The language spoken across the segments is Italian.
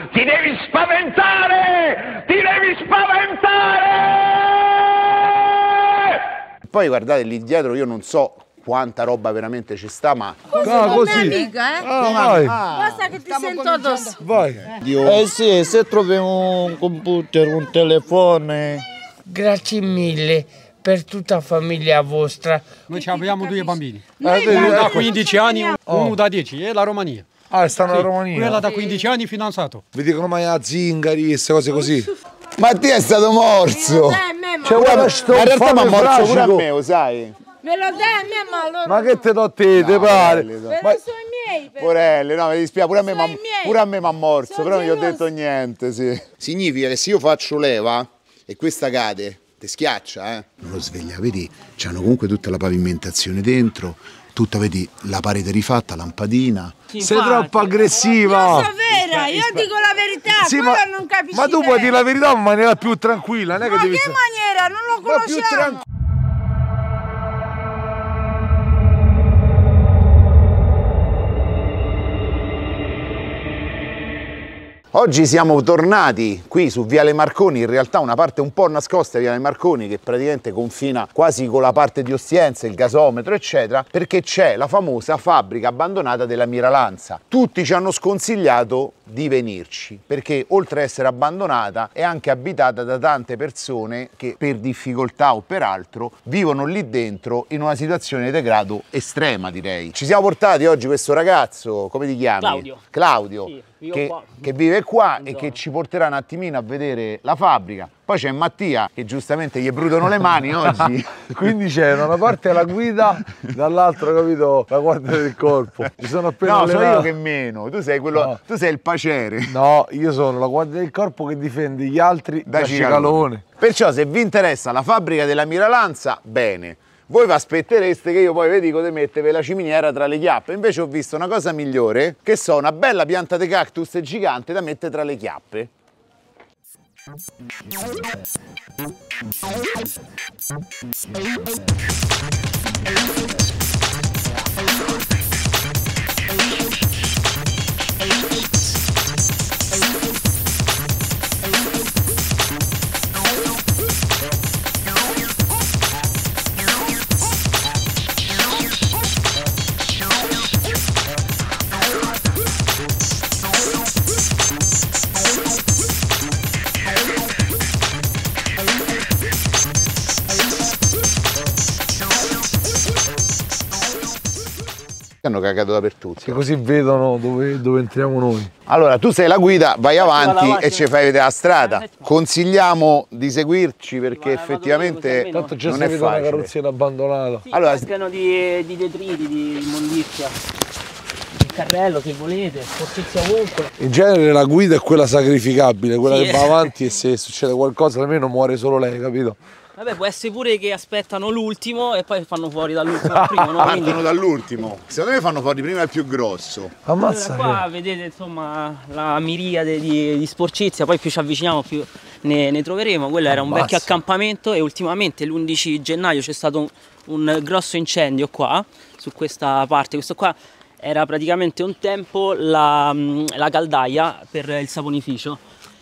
Ti devi spaventare! Ti devi spaventare! Poi guardate lì dietro, io non so quanta roba veramente ci sta, ma... Così. Amica, vai. Basta che ti sento addosso. Vai. Sì, se trovi un computer, un telefono... Grazie mille per tutta la famiglia vostra. Noi abbiamo due bambini. Uno da 15 anni, uno da 10, e la Romania. Ah, stanno alla Romania. Quella da 15 anni fidanzato. Vi dicono mai a zingari e queste cose così. Mattia è stato morso! Cioè, guarda, Ma in realtà mi ha morso pure a me, lo sai? Me lo dai a me, ma allora... Ma che te do a te, te pare? Però sono i miei, però. Porelle, no, mi dispiace, pure a me mi ha morso, Sono però non gli ho gelosa. detto niente, sì. Significa che se io faccio leva e questa cade, ti schiaccia, eh? Non lo sveglia, vedi? C'hanno comunque tutta la pavimentazione dentro, tutta, vedi, la parete rifatta, lampadina. Sei troppo aggressiva. Io sono vera, io dico la verità, Sì, quello non capisci ma tu puoi dire la verità in maniera più tranquilla, non è che Ma devi che stare- maniera? Non lo Ma più conosciamo. tranquilla. Oggi siamo tornati qui su Viale Marconi, in realtà una parte un po' nascosta di Viale Marconi che praticamente confina quasi con la parte di Ostiense, il gasometro eccetera, perché c'è la famosa fabbrica abbandonata della Miralanza. Tutti ci hanno sconsigliato di venirci perché oltre ad essere abbandonata è anche abitata da tante persone che per difficoltà o per altro vivono lì dentro in una situazione di degrado estrema, direi. Ci siamo portati oggi questo ragazzo, come ti chiami? Claudio. Sì, Che vive qua e che ci porterà un attimino a vedere la fabbrica. Poi c'è Mattia che giustamente gli brudono le mani oggi. Quindi c'è da una parte la guida, dall'altra, capito, la guardia del corpo. Ci sono appena No, sono allenato. io che meno, tu sei quello, No. tu sei il pacere. No, io sono la guardia del corpo che difende gli altri da cicalone. Perciò se vi interessa la fabbrica della Miralanza, bene. Voi vi aspettereste che io poi vi dico di mettere la ciminiera tra le chiappe. Invece ho visto una cosa migliore, che so, una bella pianta di cactus gigante da mettere tra le chiappe. Hanno cagato dappertutto. Che così vedono dove entriamo noi. Allora, tu sei la guida, vai avanti avanti. e ci fai vedere la strada. Consigliamo di seguirci perché Ma vado effettivamente io, così almeno- Tanto già non si è vede una facile. carrozzina abbandonata. Sì, Allora- è pieno di detriti, di immondizia. Il carrello se volete, sporcizia ovunque. In genere la guida è quella sacrificabile, quella Sì, che va avanti e se succede qualcosa almeno muore solo lei, capito? Vabbè, può essere pure che aspettano l'ultimo e poi fanno fuori dall'ultimo al primo, no? Quindi Partono dall'ultimo. Secondo me fanno fuori prima il più grosso. Ammazza qua vedete insomma la miriade di sporcizia, poi più ci avviciniamo più ne troveremo. Quello era un Ammazza. vecchio accampamento e ultimamente l'11 gennaio c'è stato un grosso incendio qua, su questa parte. Questo qua era praticamente un tempo la caldaia per il saponificio.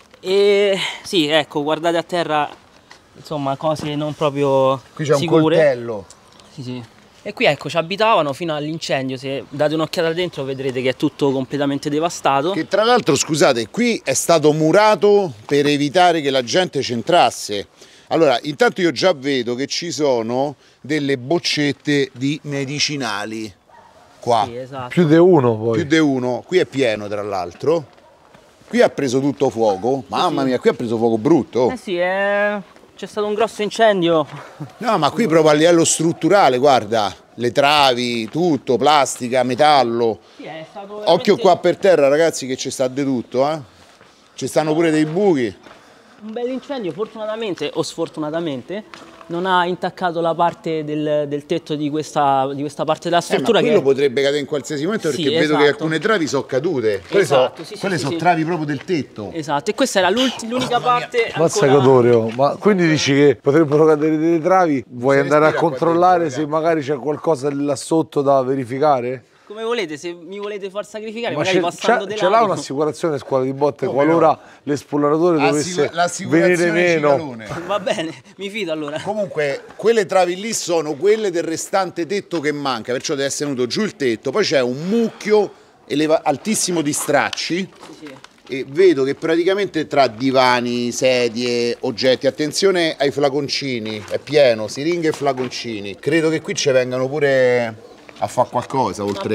E sì, ecco, guardate a terra, insomma, cose non proprio Qui c'è un sicure. coltello. Sì, sì. E qui ecco ci abitavano fino all'incendio, se date un'occhiata dentro vedrete che è tutto completamente devastato. Che tra l'altro, scusate, qui è stato murato per evitare che la gente ci entrasse. Allora, intanto io già vedo che ci sono delle boccette di medicinali. Qua. Sì, esatto. più di uno poi. Più di uno. Qui è pieno, tra l'altro. Qui ha preso tutto fuoco. Mamma mia, qui ha preso fuoco brutto. Eh sì, c'è stato un grosso incendio. No, ma qui proprio a livello strutturale, guarda, le travi, tutto, plastica, metallo. Sì, è stato Occhio veramente qua per terra, ragazzi, che ci sta di tutto, eh. Ci stanno pure dei buchi. un bel incendio, fortunatamente o sfortunatamente non ha intaccato la parte del tetto di questa parte della Ma struttura quello che potrebbe cadere in qualsiasi momento perché Sì, vedo che esatto. alcune travi sono cadute. Quelle Esatto, sì, sì, quelle sì, sono sì. travi proprio del tetto. Esatto, e questa era l'unica parte Mazza ancora... Cotorio, ma quindi dici che potrebbero cadere delle travi? Vuoi andare a respira qua controllare dentro, se magari c'è qualcosa là sotto da verificare? come volete, se mi volete far sacrificare, Ma magari passando ce l'ha dell'anno. un'assicurazione scuola di botte qualora l'esploratore dovesse venire meno? Va bene, mi fido allora. Comunque, quelle travi lì sono quelle del restante tetto che manca, perciò deve essere venuto giù il tetto. Poi c'è un mucchio altissimo di stracci. Sì. E vedo che praticamente tra divani, sedie, oggetti, attenzione ai flaconcini, è pieno, siringhe e flaconcini. Credo che qui ci vengano pure a fare qualcosa oltre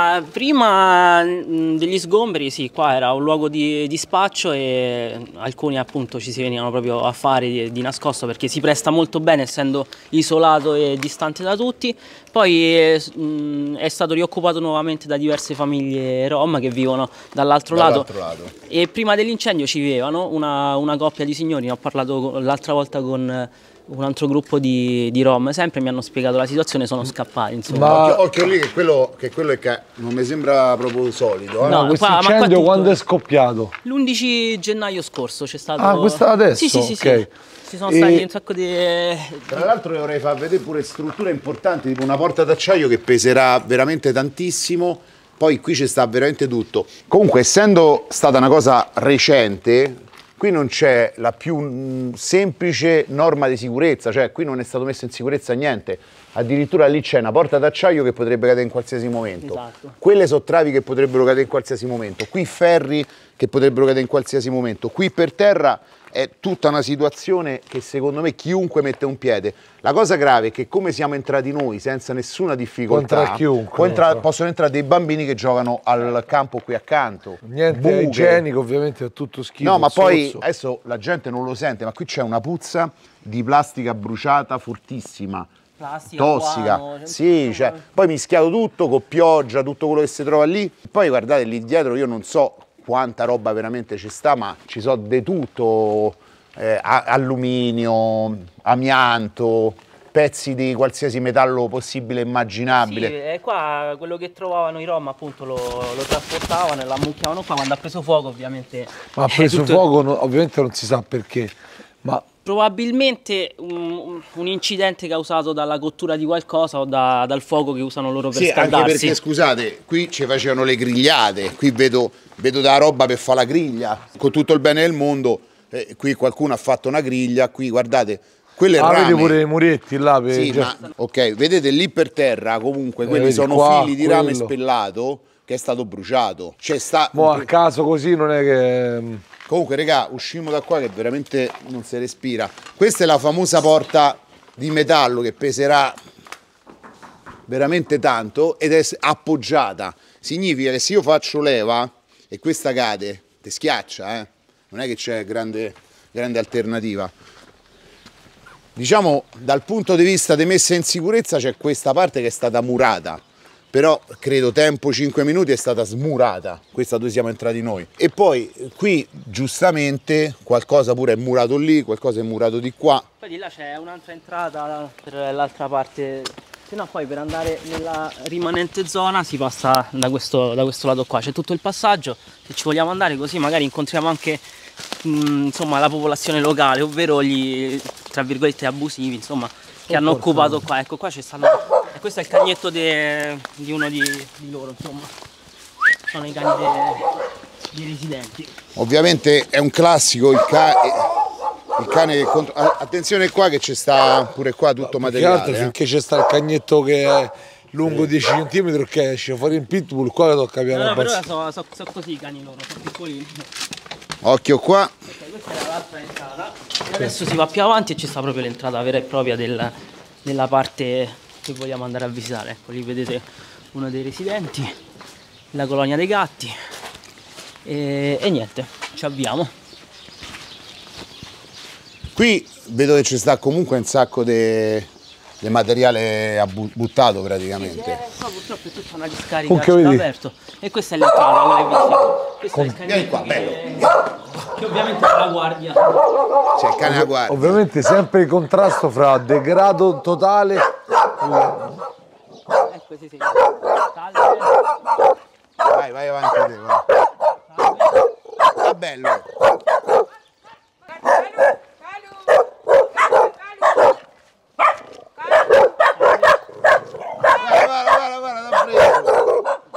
prima degli sgomberi, sì, qua era un luogo di spaccio e alcuni appunto ci si venivano proprio a fare di nascosto perché si presta molto bene essendo isolato e distante da tutti. Poi è stato rioccupato nuovamente da diverse famiglie rom che vivono dall'altro lato. E prima dell'incendio ci vivevano una coppia di signori, ne ho parlato l'altra volta con un altro gruppo di rom, sempre mi hanno spiegato la situazione, sono scappati insomma. Ma occhio lì che quello è che non mi sembra proprio solido. No, questo incendio quando è scoppiato? L'11 gennaio scorso c'è stato. Ah, questa adesso? Sì, okay. Ci sono stati un sacco di... Tra l'altro vorrei far vedere pure strutture importanti, tipo una porta d'acciaio che peserà veramente tantissimo. Poi qui ci sta veramente tutto. Comunque, essendo stata una cosa recente, qui non c'è la più semplice norma di sicurezza, cioè qui non è stato messo in sicurezza niente. Addirittura lì c'è una porta d'acciaio che potrebbe cadere in qualsiasi momento. Esatto. Quelle sono travi che potrebbero cadere in qualsiasi momento. Qui ferri che potrebbero cadere in qualsiasi momento. Qui per terra è tutta una situazione che secondo me chiunque mette un piede. La cosa grave è che come siamo entrati noi senza nessuna difficoltà, possono entrare dei bambini che giocano al campo qui accanto. Niente igienico, ovviamente è tutto schifo. No, ma poi adesso la gente non lo sente, ma qui c'è una puzza di plastica bruciata fortissima. Plastica, tossica, guano, sì, cioè, poi mischiato tutto con pioggia, tutto quello che si trova lì. Poi guardate lì dietro, io non so quanta roba veramente ci sta, ma ci so di tutto, alluminio, amianto, pezzi di qualsiasi metallo possibile e immaginabile. Sì, e qua quello che trovavano i rom appunto lo trasportavano e lo ammucchiavano qua, quando ha preso fuoco ovviamente. Ma ha preso fuoco ovviamente non si sa perché, ma... Probabilmente un incidente causato dalla cottura di qualcosa o dal fuoco che usano loro per scaldarsi. Anche perché, scusate, qui ci facevano le grigliate, qui vedo della roba per fare la griglia, con tutto il bene del mondo, qui qualcuno ha fatto una griglia, qui guardate, quelle rame. Vedi pure i muretti là. Sì, ma, ok, vedete lì per terra comunque quelli sono fili di rame spellato che è stato bruciato. Cioè a caso così non è che... Comunque, regà, uscimo da qua che veramente non si respira. Questa è la famosa porta di metallo che peserà veramente tanto ed è appoggiata. Significa che se io faccio leva e questa cade, ti schiaccia, non è che c'è grande alternativa. Diciamo, dal punto di vista di messa in sicurezza c'è questa parte che è stata murata. Però credo tempo 5 minuti è stata smurata, questa dove siamo entrati noi. E poi qui giustamente qualcosa pure è murato lì, qualcosa è murato di qua. Poi di là c'è un'altra entrata per l'altra parte, se no poi per andare nella rimanente zona si passa da questo lato qua, c'è tutto il passaggio, se ci vogliamo andare così magari incontriamo anche insomma, la popolazione locale, ovvero gli tra virgolette abusivi, insomma, che hanno occupato qua. Ecco, qua c'è stato, e questo è il cagnetto di uno di loro, insomma, sono i cani dei residenti. Ovviamente è un classico il cane che attenzione qua che c'è sta pure qua tutto materiale. Finché c'è sta il cagnetto che è lungo 10 cm che esce fuori in pitbull, qua che tocca piano. No, però sono così i cani loro, sono piccolini. Occhio qua. Ok, questa era l'altra entrata. Adesso si va più avanti e ci sta proprio l'entrata vera e propria della parte che vogliamo andare a visitare. Ecco, lì vedete uno dei residenti, la colonia dei gatti e niente, ci avviamo. Qui vedo che ci sta comunque un sacco di materiale buttato praticamente. Qua purtroppo è tutta una discarica aperto. E questa è l'entrata, quella è visibile. Questo è il cane qua, bello. Che ovviamente è la guardia. C'è il cane a guardia. Ovviamente sempre il contrasto fra degrado totale. Ecco, sì. Vai avanti te, vai. Sta bello. Guarda, l'ha preso.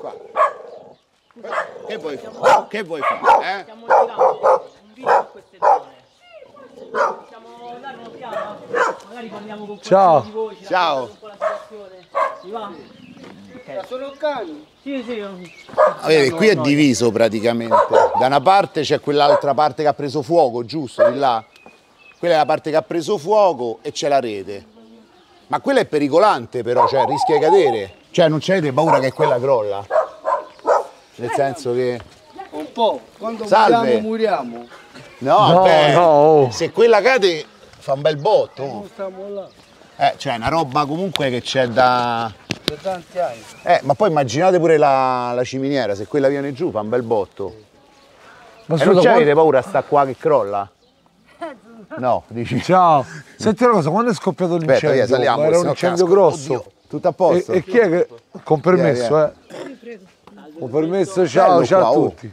Che vuoi fare? Che vuoi fare? Stiamo girando un video in queste zone. Possiamo dare un'occhiata? Magari parliamo con qualcuno di voi, ci Ciao. raccontate un po' la situazione. Si va? Sono cani. Sì. Vedi, qui è diviso praticamente. Da una parte c'è quell'altra parte che ha preso fuoco, giusto? Di là. Quella è la parte che ha preso fuoco e c'è la rete. Ma quella è pericolante però, cioè rischia di cadere. Cioè non c'avete paura che quella crolla? Nel senso che... Un po', quando Salve. muriamo. No, vabbè, no. se quella cade fa un bel botto. Non stiamo là Cioè è una roba comunque che c'è da... per tanti anni. Ma poi immaginate pure la ciminiera, se quella viene giù fa un bel botto. Ma E non c'avete paura sta qua che crolla? No, dici... Ciao. Senti una cosa, quando è scoppiato Aspetta, l'incendio? via, saliamo, Ma era un sennò incendio casco. grosso. Oddio, tutto a posto? E chi è che... Con permesso, Con permesso, ciao, Bello ciao qua, a oh. tutti.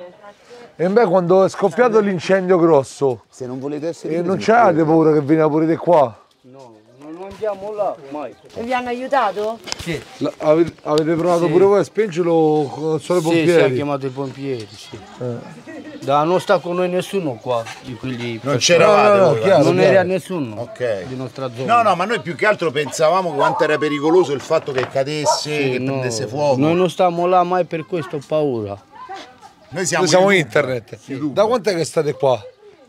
E beh, quando è scoppiato l'incendio grosso, Se non volete essere... e non c'avete paura che veniva pure di qua? No, non andiamo là mai. E vi hanno aiutato? Avete provato pure voi a spingerlo con solo i Sì, ci ha pompieri? chiamato i pompieri, sì. Non sta con noi nessuno qua, di quelli... Non c'eravate no, voi, chiaro. non era nessuno Ok. di nostra zona. No, no, ma noi più che altro pensavamo quanto era pericoloso il fatto che cadesse, che No, prendesse fuoco. noi non stiamo là mai per questo, ho paura. Noi siamo, Noi siamo YouTube. internet. Da quant'è che state qua?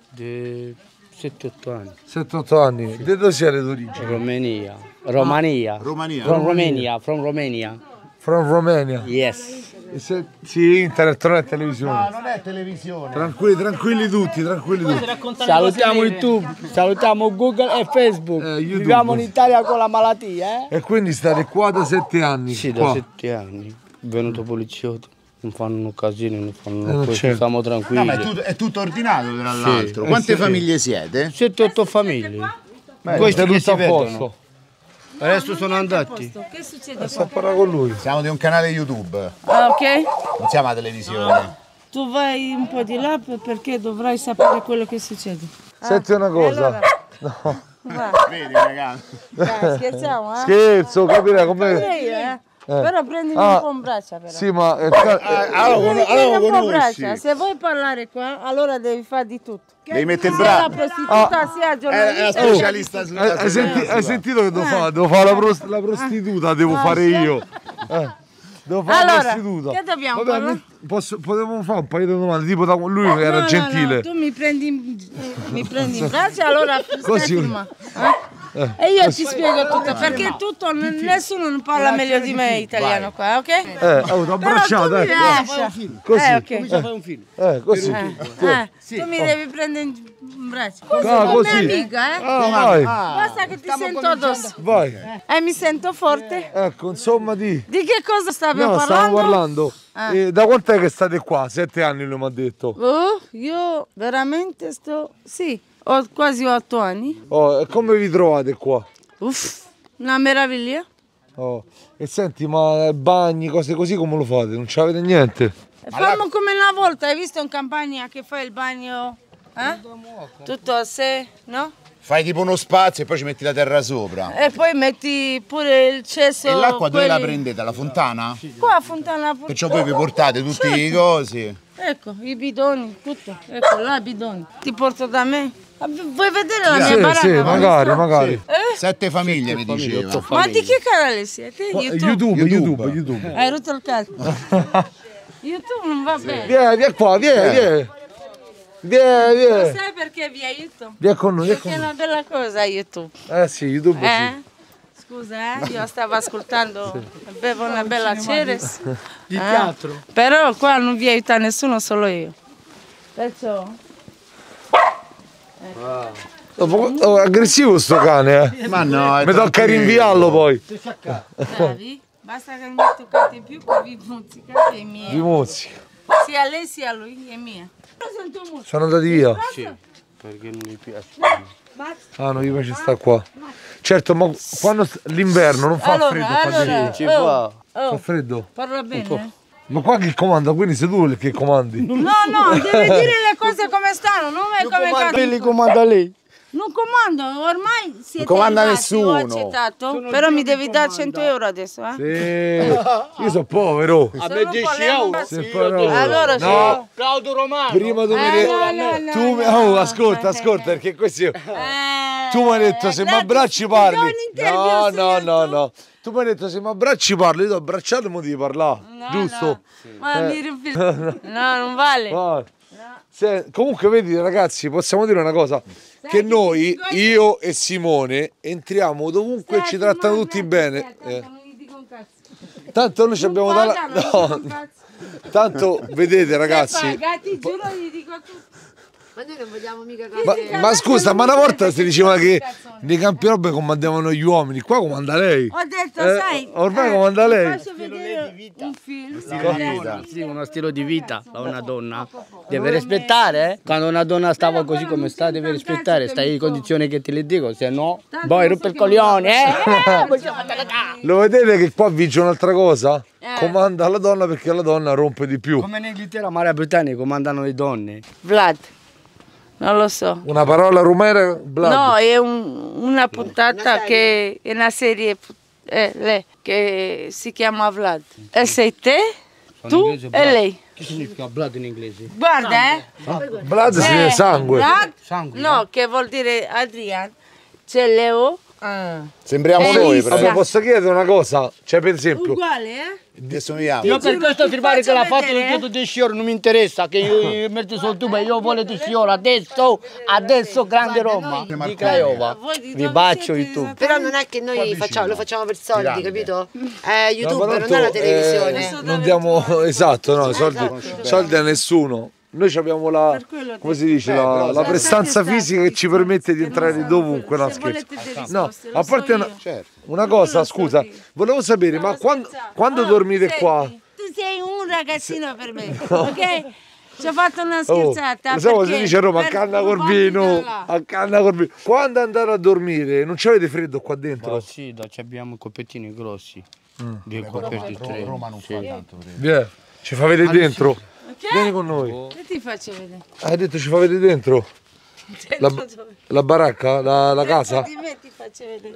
Di 7-8 anni. 7-8 anni. Di dove siete d'origine? Romania. Romania. From Romania. From Romania. From Romania. Yes. Sì, internet, non è televisione. No, non è televisione. Tranquilli tutti, tranquilli tutti. Salutiamo YouTube, salutiamo Google e Facebook. YouTube. Viviamo in Italia con la malattia, E quindi state qua da 7 anni? Sì, qua. da 7 anni. È venuto poliziotti, non fanno casini, non fanno non questo, c'è. stiamo No, tranquilli. ma è tutto ordinato tra l'altro. Quante famiglie siete? 7-8 famiglie. Beh, Questi che tutto si a vedono. posto. Adesso sono andati. Che succede? Sto a parlare con lui. Siamo di un canale YouTube, Ah, ok. non siamo a televisione. Tu vai un po' di là perché dovrai sapere quello che succede. Senti una cosa. Va. Vedi ragazzi? Dai, scherziamo, Scherzo, capire come... Io, Però prendimi un po' in braccia, però. Sì, ma... Prendimi un po' in conosci. braccia. Se vuoi parlare qua, allora devi fare di tutto. Devi mettere il Sia la braccio. prostituta, sia È la giornalista. specialista sulla Hai sentito che devo fare? Devo fare la prostituta, devo fare io. Devo fare la Allora, prostituta. che dobbiamo Vabbè, fare? Potevo fare un paio di domande, tipo da lui che era No, gentile. no, tu mi prendi in braccio, allora Così. filma. E io ti spiego tutto, perché tutto, nessuno non parla meglio di me italiano qua, ok? T'ho abbracciato, Però tu mi lascia. Così. Ok. Fai un film. Così. Tu mi devi prendere in braccio. Così Ah, come così. amica, Vai, Basta che ti sento addosso. vai. E mi sento forte. Ecco, insomma di... Di che cosa stavi No, parlando? stavamo parlando. Da quant'è che state qua? 7 anni lui mi ha detto. Io veramente sì, ho quasi 8 anni. Oh, e come vi trovate qua? Uff, una meraviglia. Oh. E senti, ma bagni, cose così come lo fate? Non c'avete niente? Fammo come una volta, hai visto in campagna che fai il bagno? Tutto a sé, no? Fai tipo uno spazio e poi ci metti la terra sopra. E poi metti pure il cesso. E l'acqua dove la quelli- prendete? Alla fontana? Qua a Fontana. Perciò voi vi portate tutti i cosi. Ecco, i bidoni, tutto. Ecco là i bidoni. Ti porto da me. Vuoi vedere la mia Sì, baracca? sì, magari. 7 famiglie mi diceva. Ma di che canale siete? YouTube. Hai rotto il cazzo. YouTube non va bene. Vieni qua, vieni. Sai perché vi aiuto? Vieni con noi, Perché è una bella cosa YouTube. Sì, YouTube sì. Scusa, io stavo ascoltando, bevo una bella Ceres. Di teatro. Però qua non vi aiuta nessuno, solo io. Perciò... Oh, aggressivo sto cane, Ma no, è Mi tocca tranquillo. rinviarlo poi. Bravi? Basta che non mi toccate più, che vi mozzicate i miei. Vi mozzi. Sia lei sia lui, è mia. Sento molto. Sono andati via. Perché non mi piace. Ah, non gli piace sta qua. Certo, ma quando l'inverno non fa freddo qua dentro. Ci fa. Fa freddo? Parla bene. Ma qua chi comanda? Quindi sei tu che comandi? No, no, devi dire le cose come stanno, non è come Quelli cazzo. comanda lei. Non comando, ormai siete Non comanda arrivati, ho nessuno. accettato, però mi devi dare 100 euro adesso, eh? Sì, io sono povero. A me 10 euro. Sei povero. Allora No, Claudio Romano. prima tu mi hai detto... Tu mi... Oh, ascolta, perché questo... Tu mi hai detto se mi abbracci parli. No. Tu mi hai detto se mi abbracci parli, io ti ho abbracciato e mo devi parlare. Giusto? No. Ma mi rifiuto. No, non vale. Vai. Comunque vedi ragazzi, possiamo dire una cosa, che noi, io e Simone, entriamo dovunque e ci trattano tutti bene. Tanto noi ci abbiamo dalla... No. Tanto vedete ragazzi... Pagati, giuro, gli dico tutto. Ma noi non vogliamo mica Ma scusa, ma una volta si diceva che nei campi robe comandavano gli uomini, qua comanda lei. Ho detto, sai, ormai comanda lei. faccio vedere un film. Sì, uno stile di vita da una donna. Deve rispettare, Quando una donna stava così come sta, deve rispettare. Stai in condizioni che te le dico, se no, poi rompe il coglione, Lo vedete che qua vince un'altra cosa? Comanda la donna perché la donna rompe di più. Come in Inghilterra, Maria Britannia comandano le donne. Vlad, non lo so. Una parola rumena? No, è una puntata che è una serie che si chiama Vlad. E sei te, tu e lei. Che significa blood in inglese? Guarda, Blood significa sangue. Vlad, Sangue. no, che vuol dire Adrian. C'è Leo. Sembriamo noi, Vabbè, però. posso chiedere una cosa? Cioè, per esempio, Uguale, Adesso vediamo. Io per questo firmare che la foto vedere, di chiedo 10 euro non mi interessa, che io metto sul tubo e io voglio 10 euro adesso grande Roma di Craiova. Vi bacio YouTube. Però non è che noi lo facciamo per soldi, Grande. capito? È YouTube, ma non tanto, è la televisione. non diamo esatto, no, soldi a nessuno. Noi abbiamo la, come si dice, la prestanza fisica che ci permette di entrare dovunque, no scherzo. No, a parte una cosa, scusa, volevo sapere, ma quando dormite qua? Tu sei un ragazzino per me, ok? Ci ho fatto una scherzata. Lo si dice a Roma, a canna col vino, a canna col vino. Quando andare a dormire, non c'avete freddo qua dentro? Sì, abbiamo coppettini grossi. Dei coperti tre. Roma non fa tanto freddo. Via, ci fa vedere dentro. Vieni con noi. Che ti faccio vedere? Hai detto ci fa vedere dentro? La baracca? La casa? Di me ti faccio vedere.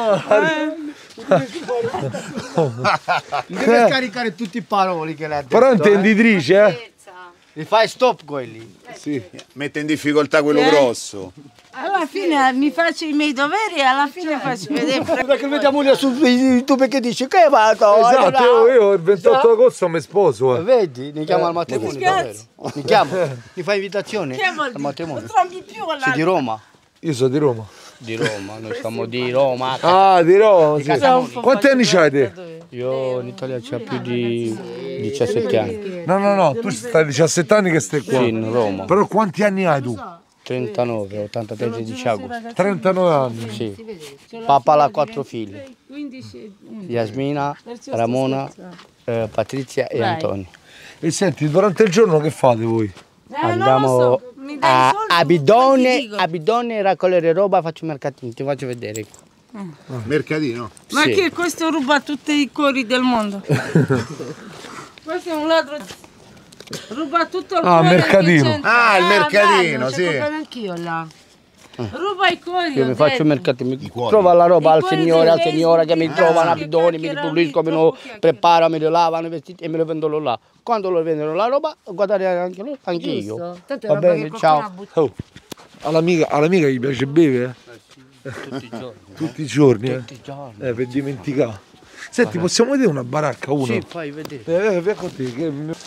Deve scaricare tutti i paroli che l'ha detto. Però intenditrice, eh? Li fai stop quelli. Sì. Mette in difficoltà quello grosso. Alla fine mi faccio i miei doveri e alla fine faccio vedere. Perché vediamo lì su YouTube che dice che vado. Esatto, io il 28 agosto mi sposo. Vedi, mi chiama al matrimonio davvero. Mi chiamo, mi fai invitazione al matrimonio. Non trovi più alla... Sei di Roma? Io sono di Roma. Di Roma, noi siamo di Roma. Ah, di Roma, sì. Quanti anni c'hai te? Io in Italia c'ho più di 17 anni. No, tu stai 17 anni che stai qua. Sì, in Roma. Però quanti anni hai tu? 39, 83 16 agosto. 39 anni. Sì. Papà ha 4 figli. 15. Yasmina, Ramona, Patrizia e Antonio. E senti, durante il giorno che fate voi? Andiamo a bidone a raccogliere roba, faccio mercatini, ti faccio vedere. Mercatino. Ma Sì. che questo ruba tutti i cuori del mondo? Questo è un ladro. Ruba tutto il cuore. mercatino. che c'è. Ah, il mercatino, Ci sì. comprare anch'io là. Ruba i cuori. Io ho mi faccio detto. mercatini, mi cuori. trova la roba I al cuori signore, di al signore che mi Facebook, trovano a che bidoni, mi chiacchierano, ripuliscono, me lo troppo chiacchierano. preparano, me lo lavano i vestiti e me lo vendono là. Quando lo vendono la roba, guardate anche loro, anche io. Giusto? Tanto è Va roba che bene, qualcuno ha ciao. buttato. Oh, all'amica gli piace bere, eh? Tutti i giorni. Tutti i giorni, eh? Tutti i giorni. Per dimenticare. Senti, possiamo vedere una baracca, una? Sì, fai vedere. Via con te.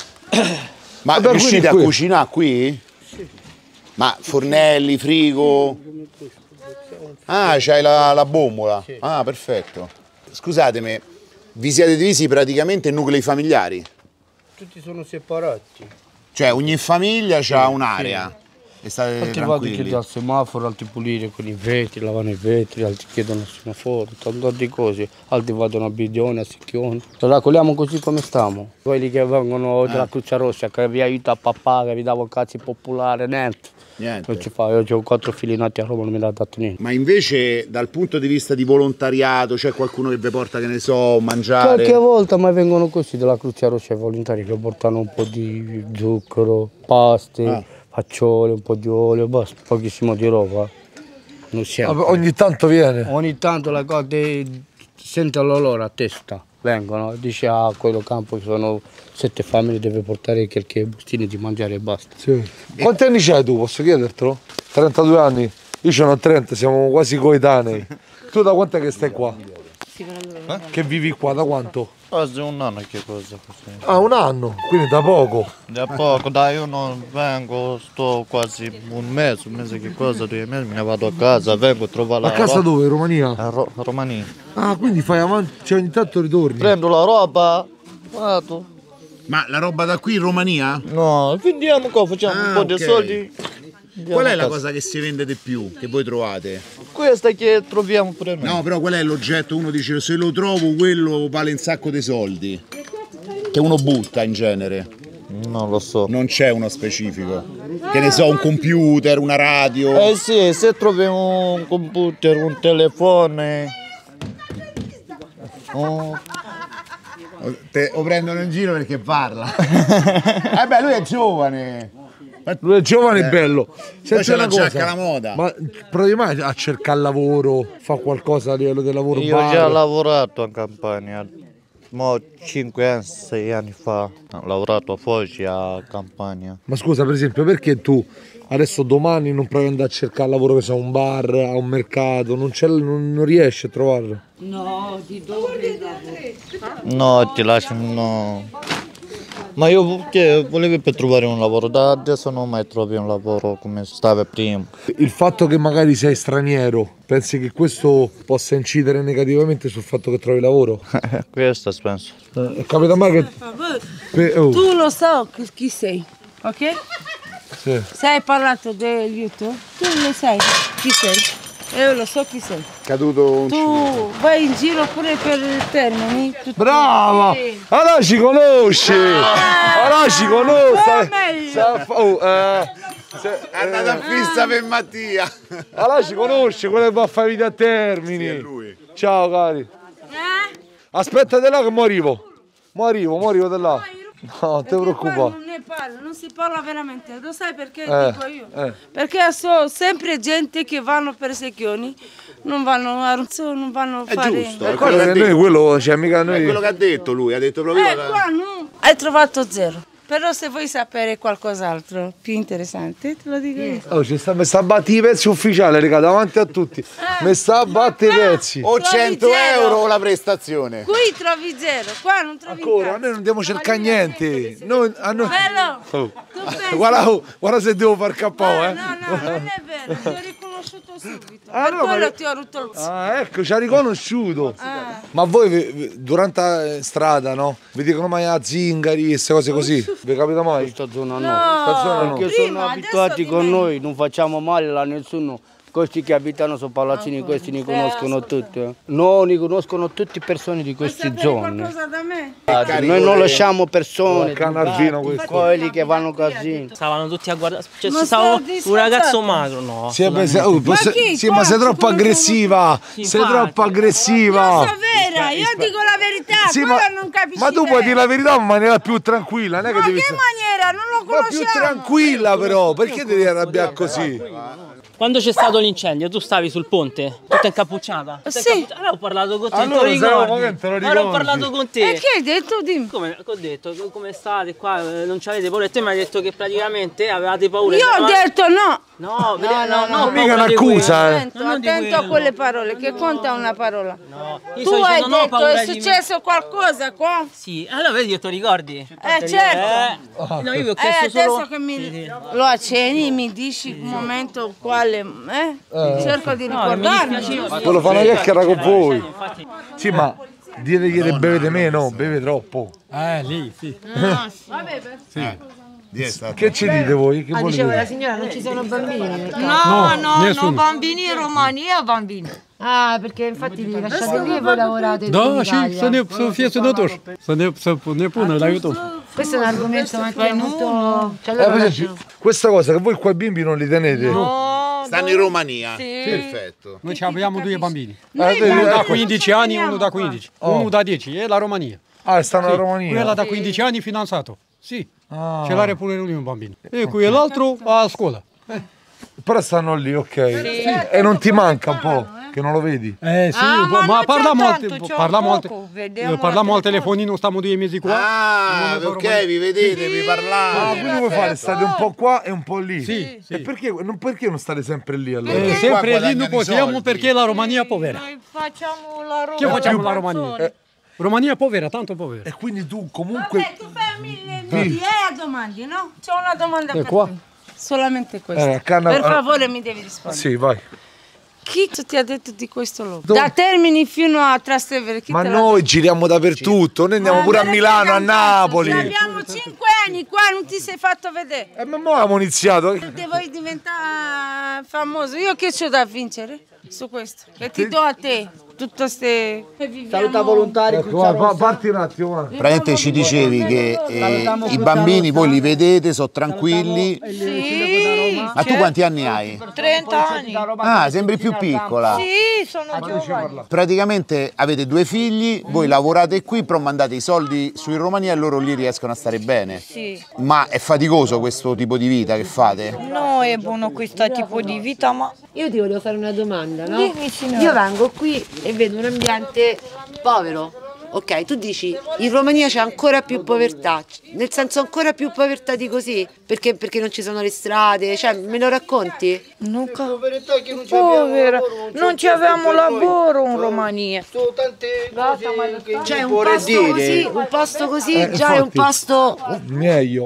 Ma Vabbè, riuscite a quindi qui. cucinare qui? Sì. Ma fornelli, frigo? Ah, c'hai la bombola. Ah, perfetto. Scusatemi, vi siete divisi praticamente in nuclei familiari? Tutti sono separati. Cioè ogni famiglia ha un'area e state Altri vado tranquilli? chiedo al semaforo, altri pulire con i vetri, lavano i vetri, altri chiedono il semaforo, tante cose, altri vanno a bidone, a secchione. Lo raccogliamo così come stiamo. Quelli che vengono dalla Croce Rossa, che vi aiuta a papà, che vi davo cazzi popolare, niente. Niente. Non ci fa, io ho 4 figli nati a Roma, non mi ha dato niente. Ma invece dal punto di vista di volontariato c'è qualcuno che vi porta, che ne so, mangiare? Qualche volta ma vengono così dalla Croce Rossa i volontari che portano un po' di zucchero, paste, facciole, un po' di olio, basta, pochissimo di roba. non sempre. Vabbè, ogni tanto viene. Ogni tanto la cosa sente l'olore a testa, vengono, dice a quello campo che sono 7 famiglie, deve portare qualche bustine di mangiare e basta. Sì. Quanti anni c'hai tu, posso chiedertelo? 32 anni? Io ce n'ho 30, siamo quasi coetanei. Tu da quanto è che stai qua? Che vivi qua, da quanto? Quasi un anno che cosa così. Ah, un anno, quindi da poco. Da poco, dai, io non vengo, sto quasi un mese che cosa, 2 mesi, me ne vado a casa, vengo a trovare A la casa roba. dove? Romania? A Romania. Ah, quindi fai avanti, cioè ogni tanto ritorni. Prendo la roba, vado. Ma la roba da qui in Romania? No, vendiamo qua, facciamo un po' di soldi. Qual è la cosa che si vende di più, che voi trovate? Questa che troviamo pure noi. No, però qual è l'oggetto? Uno dice se lo trovo quello vale un sacco di soldi. Che uno butta in genere. Non lo so. Non c'è uno specifico. Che ne so, un computer, una radio. Eh sì, se trovi un computer, un telefono. Lo prendono in giro perché parla. Eh beh, lui è giovane. Lui è giovane e bello. Poi c'è la giacca alla moda. Ma provi mai a cercare lavoro, fa qualcosa a livello del lavoro? Io ho già lavorato in Campania, 5 anni, 6 anni fa. Ho lavorato a Foggia, a Campania. Ma scusa, per esempio, perché tu adesso domani non provi ad andare a cercare lavoro, che sia a un bar, a un mercato, non riesci a trovarlo? No, di dove No, ti lascio, no. Ma io volevo per trovare un lavoro, da adesso non mai trovi un lavoro come stava prima. Il fatto che magari sei straniero, pensi che questo possa incidere negativamente sul fatto che trovi lavoro? Questo penso. Capita mai che... Tu lo so chi sei, ok? Sì. Se hai parlato di YouTube, tu lo sai chi sei. Io lo so chi sei. Caduto un Tu vai in giro pure per Termini. Brava! Allora ci conosci! Allora ci conosci! È andata a fissa per Mattia. Allora ci conosci, quello che va a fare vita a Termini. Sì, è lui. Ciao cari. Aspetta di là che mo arrivo. Mo arrivo di là. No, non ti preoccupare. Non ne parlo, non si parla veramente. Lo sai perché dico io? Perché so sempre gente che vanno per secchioni, non vanno a Ronzo, non vanno a È fare... giusto, è Quello che noi, quello c'è mica noi. È quello che ha detto lui, ha detto proprio... qua no. Hai trovato zero. Però se vuoi sapere qualcos'altro più interessante, te lo dico io. Oh, mi sta a battere i pezzi ufficiali, raga, davanti a tutti. Mi sta a battere i pezzi. O 100 euro o la prestazione. Qui trovi zero, qua non trovi Ancora, a niente. noi non dobbiamo cercare niente. A noi... Bello, Guarda se devo far cappare, no, non è vero, ti ho riconosciuto subito. Ah, Per no, quello ma- ti ho rotto il c***o. Ah, ecco, ci ha riconosciuto. Ma voi durante la strada, no? Vi dicono mai a zingari e queste cose così? Vi capita mai? Questa zona no. Questa zona no. Perché Prima, sono adesso abituati di con meno. noi, non facciamo male a nessuno. Questi che abitano su palazzini, questi ne conoscono tutti. No, ne conoscono tutte le persone di queste Vuoi sapere zone. qualcosa da me? Noi non lasciamo persone, Canarvino questo. quelli che vanno così. Stavano tutti a guardare. Cioè, Ma ci stava stai un ragazzo disfacciato? magro, no. Sì, beh, sì, ma sei troppo aggressiva. Sei troppo aggressiva. Cosa vera, io dico la verità, Sì, quello ma, non capisci ma tu puoi dire la verità in maniera più tranquilla, non è che Ma devi che stare... maniera? Non lo Ma conosciamo. più tranquilla però, perché devi arrabbiare così? Quando c'è stato l'incendio, tu stavi sul ponte, tutta incappucciata? Sì. Allora ho parlato con te, Allora, te lo ricordi? sai, ma te lo Allora ho ricordi? parlato con E te. che hai detto? Dimmi. Come ho detto, come state qua? Non c'avete paura? E te mi hai detto che praticamente avevate paura. Io ho detto no. No, no, mica un'accusa, Attento, attento a quelle parole, che conta una parola. No, io Tu sto hai dicendo no, detto, paura è di me. successo qualcosa qua? Sì, allora vedi, io te lo ricordi? Certo. No, io vi ho chiesto Adesso solo... che mi lo accenni, mi dici un momento quale, cerco di ricordarmi. Quello fa una chiacchiera con voi. Sì, ma ditegli che bevete meno, beve troppo. Lì, sì. Che ci dite voi? Che Diceva la volete? signora, non ci sono bambini. nessuno. bambini romani e bambini. Ah, perché infatti li lasciate lì e voi lavorate Да, in și Italia. să ne тоже. Să ne pună la YouTube. Questo è un argomento anche molto... Cioè, Per allora esempio, questa cosa che voi qua i bimbi non li tenete. Stanno in Romania. Perfetto. Noi abbiamo 2 bambini. Vedi? Uno da 15 anni, uno da 15. Uno da 10, è la Romania. Ah, stanno in Quella Romania. da 15 anni finanziato. Sì. Ce l'are pure lui un bambino. E quell'altro a scuola. Però stanno lì, ok. E non ti manca un po', che non lo vedi? Sì, ma parliamo al telefonino, stiamo 2 mesi qua. Ah, ok, vi vedete, vi parlate. Quindi vuoi fare? State un po' qua e un po' lì? Sì. E perché non state sempre lì allora? Sempre lì non possiamo perché la Romania è povera. Noi facciamo la Romania. Che facciamo la Romania? Romania è povera, tanto povera. E quindi tu comunque... Vabbè, tu fammi domande, no? C'ho una domanda per qua? te. Solamente questa. Per favore mi devi rispondere. Sì, vai. Chi ti ha detto di questo logo? Da Termini fino a Trastevere. Ma noi giriamo dappertutto, noi andiamo pure a Milano, a Napoli. Abbiamo 5 anni qua, non ti sei fatto vedere. Ma noi abbiamo iniziato. Vuoi diventare famoso? Io che c'ho da vincere su questo? Che ti do a te tutte queste... Saluta volontari. Parti un attimo. Praticamente ci dicevi che i bambini voi li vedete, sono tranquilli. Sì. Ma tu quanti anni hai? 30 anni. Ah, sembri più piccola. Sì, sono giovane. Praticamente avete 2 figli, voi lavorate qui, però mandate i soldi sui Romania e loro lì riescono a stare bene. Sì. Ma è faticoso questo tipo di vita che fate? No, è buono questo tipo di vita, ma... Io ti volevo fare una domanda, no? Dimmi, signora. Io vengo qui e vedo un ambiente povero. Ok, tu dici in Romania c'è ancora più povertà, nel senso ancora più povertà di così, perché non ci sono le strade, cioè me lo racconti? Povera, non ci avevamo lavoro in Romania. Cioè un posto così già è un posto... Meglio.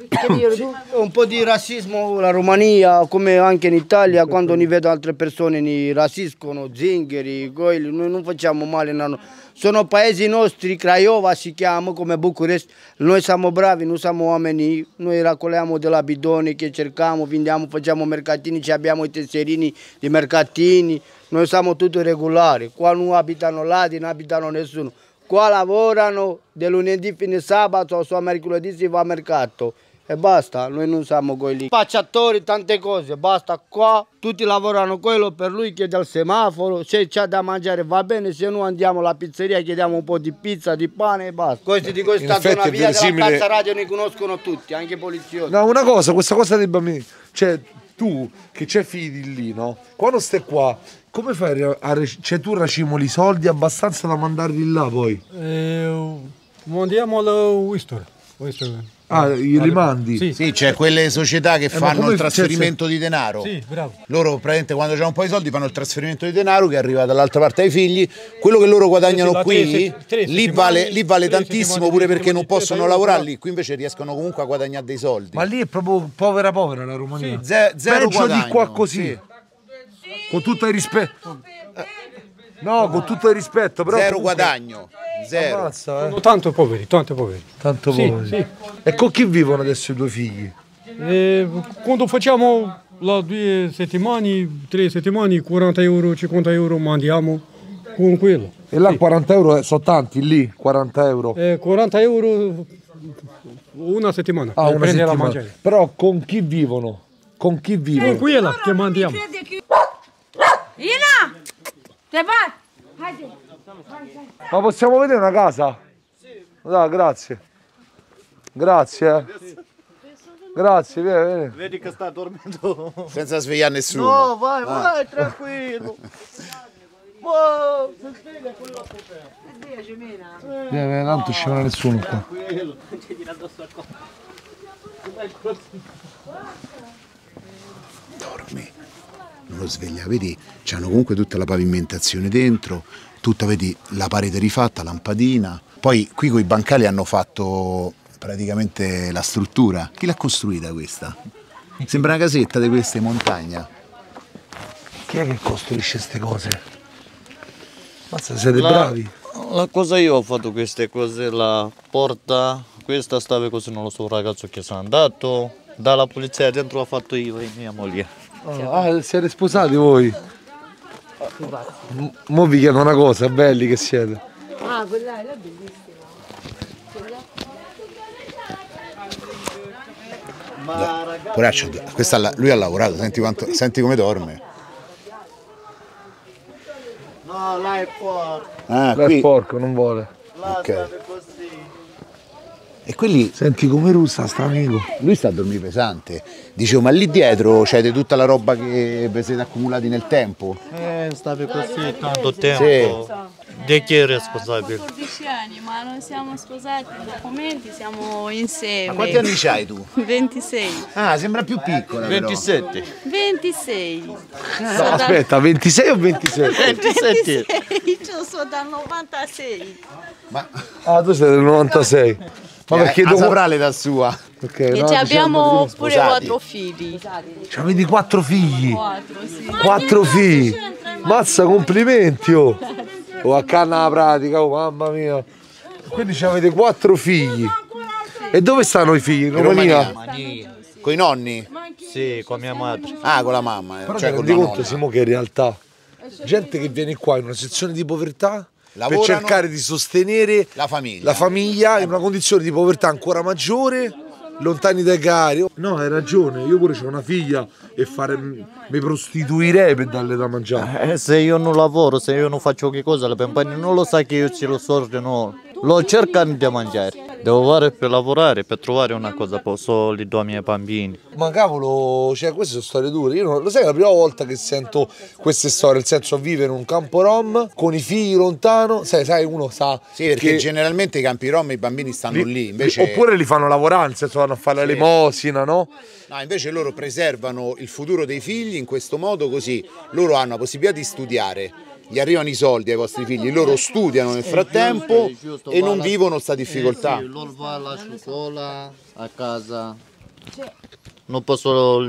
Un po' di razzismo la Romania, come anche in Italia, quando ne vedo altre persone ne razziscono, zingari, quelli, noi non facciamo male. No. Sono paesi nostri, Craiova si chiama, come București, noi siamo bravi, noi siamo uomini, noi raccogliamo della bidone che cerchiamo, vendiamo, facciamo mercatini, abbiamo i tesserini di mercatini, noi siamo tutti regolari, qua non abitano ladri, non abitano nessuno. Qua lavorano del lunedì fino a sabato, o mercoledì si va a mercato e basta, noi non siamo quelli spacciatori, tante cose, basta qua, tutti lavorano quello, per lui chiede al semaforo, se c'è da mangiare va bene, se no andiamo alla pizzeria, chiediamo un po' di pizza, di pane e basta. Questi di questa zona via della Piazza Radio ne conoscono tutti, anche i poliziotti. No, una cosa, questa cosa dei bambini, cioè tu che c'hai figli lì, no? Quando stai qua, come fai cioè tu racimoli i soldi abbastanza da mandarli là poi? Mandiamo all'Wistor. Ah, li rimandi? Sì, c'è quelle società che fanno il trasferimento di denaro. Sì, bravo. Loro praticamente quando c'è un po' di soldi fanno il trasferimento di denaro che arriva dall'altra parte ai figli. Quello che loro guadagnano qui, lì vale tantissimo pure perché non possono lavorare lì. Qui invece riescono comunque a guadagnare dei soldi. Ma lì è proprio povera la Romania. Sì. Zero guadagno. Di qua così. Sì. Con tutto il rispetto. No, con tutto il rispetto, però. Zero guadagno. Zero. Ammazza, Sono tanto poveri. Tanto poveri. Sì. E con chi vivono adesso i tuoi figli? Quando facciamo la 2 settimane, 3 settimane, 40 euro, 50 euro mandiamo con quello. E là 40 euro sono tanti, lì 40 euro. 40 euro una settimana. Ah, una settimana. Però con chi vivono? Con chi vivono? Con quella che mandiamo. Ina! Te vai! Ma possiamo vedere una casa? Sì. No, grazie. Grazie. Grazie, vieni. Vedi che sta dormendo. Senza svegliare nessuno. No, vai, tranquillo. Si sveglia quello Vieni, tanto ci non nessuno qua. Dormi. Non lo sveglia, vedi, c'hanno comunque tutta la pavimentazione dentro, tutta, vedi, la parete rifatta, lampadina. Poi qui con i bancali hanno fatto praticamente la struttura. Chi l'ha costruita questa? Sembra una casetta di queste in montagna. Chi è che costruisce queste cose? Mazza, siete bravi. La cosa io ho fatto queste cose, la porta, questa stava così, non lo so, un ragazzo che si è andato, dalla polizia dentro ha fatto io e mia moglie. Ah, siete sposati voi? Mo vi chiedo una cosa, belli che siete. Ah, quella è bellissima. Poraccio, lui ha lavorato, senti come dorme. No, là è porco. Ah, là è porco, non vuole. Là okay. così. E quelli... Senti come russa sta amico. Lui sta a dormire pesante. Dicevo, ma lì dietro c'è tutta la roba che vi siete accumulati nel tempo? Stavi così tanto tempo. Sì. Di chi è responsabile? 14 anni, ma non siamo sposati, documenti, siamo insieme. Ma quanti anni c'hai tu? 26. Ah, sembra più piccola. 27. 26. No, aspetta, 26 o 27? 27. Io sono dal 96. Ma... Ah, tu sei del 96. Ma perché tu saprà l'età sua? Okay, e no, abbiamo diciamo pure 4 figli. Cioè, avete 4 figli? 4, sì. 4 figli? Mazza, complimenti, oh! O a canna la pratica, oh mamma mia. Quindi avete 4 figli. E dove stanno i figli? In Romania? Con i nonni? Sì, con mia madre. Ah, con la mamma. Però cioè ti con rendi la conto, nonna. Simo, che in realtà gente che viene qua in una situazione di povertà lavorano, per cercare di sostenere la famiglia in una condizione di povertà ancora maggiore, lontani dai cari. No, hai ragione, io pure ho una figlia e mi prostituirei per darle da mangiare. Se io non lavoro, se io non faccio che cosa, la compagnia non lo sa che io ce lo sordo, no. Lo cercano di mangiare. Devo fare per lavorare, per trovare una cosa, posso li do ai miei bambini. Ma cavolo, cioè queste sono storie dure. Io non, lo sai, è la prima volta che sento queste storie, nel senso vivere in un campo rom con i figli lontano, sai uno sa. Sì, perché generalmente i campi rom i bambini stanno lì, invece... Oppure li fanno lavorare, nel senso vanno a fare la elemosina, no? No, invece loro preservano il futuro dei figli in questo modo, così loro hanno la possibilità di studiare. Gli arrivano i soldi ai vostri figli, loro studiano nel frattempo e non vivono questa difficoltà. Sì, loro vanno alla scuola, a casa, non posso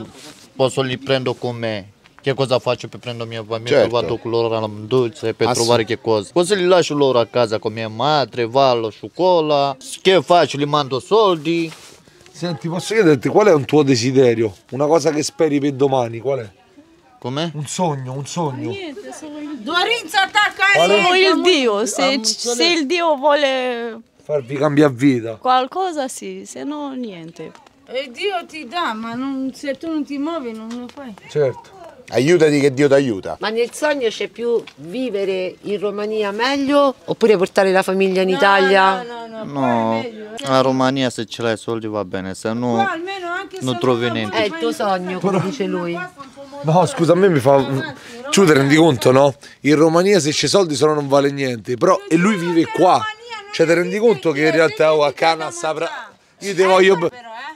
li prendo con me. Che cosa faccio per prendere mio bambino? Certo. Vado con loro alla dolce per trovare che cosa. Così li lascio loro a casa con mia madre, vado alla scuola, che faccio? Li mando soldi. Senti, posso chiederti qual è un tuo desiderio? Una cosa che speri per domani, qual è? Com'è? Un sogno. Niente, Dorința ta care sono il Dio, se il Dio vuole farvi cambiare vita. Qualcosa sì, se no niente. E Dio ti dà, ma se tu non ti muovi non lo fai. Certo. Aiutati che Dio ti aiuta. Ma nel sogno c'è più vivere in Romania meglio oppure portare la famiglia in Italia? No, a Romania se ce l'hai soldi va bene, se no non trovi niente. È il tuo sogno, come dice lui. No, scusa, a me mi fa... Tu ti rendi conto, no? In Romania se c'è soldi solo non vale niente, però e lui vive qua. Cioè ti rendi conto che in realtà a Cana saprà... Io ti voglio...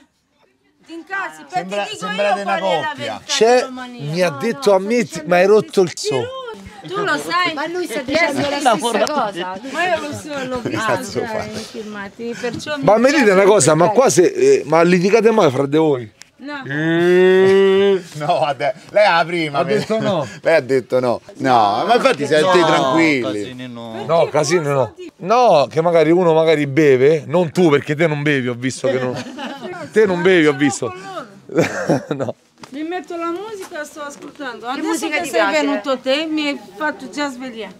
Sembrate una coppia. Mi ha detto a me, ma hai rotto il cazzo. Tu lo sai? Ma lui sta dicendo la stessa cosa. Ma io lo so, l'ho visto già in filmati, perciò Ma mi dite una cosa, ma qua se... ma litigate mai fra di voi? No. No, lei la prima. Ha detto no. Lei ha detto no. No, ma infatti siete tranquilli. Casini no. No, casino no. No, che magari uno magari beve, non tu perché te non bevi, ho visto che non... Te non bevi, ho visto. No. Mi metto la musica, sto ascoltando. Che Adesso musica che ti sei piace? venuto te, mi hai fatto già svegliare.